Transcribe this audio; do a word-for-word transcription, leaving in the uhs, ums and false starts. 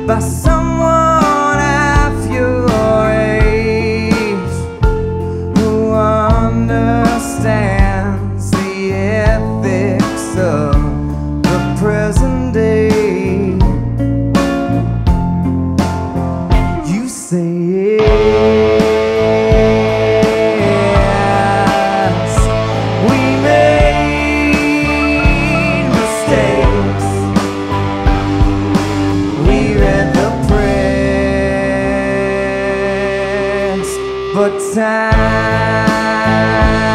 by someone half your age who understands the ethics of the present day. You say yes, we made mistakes, we read the press, but time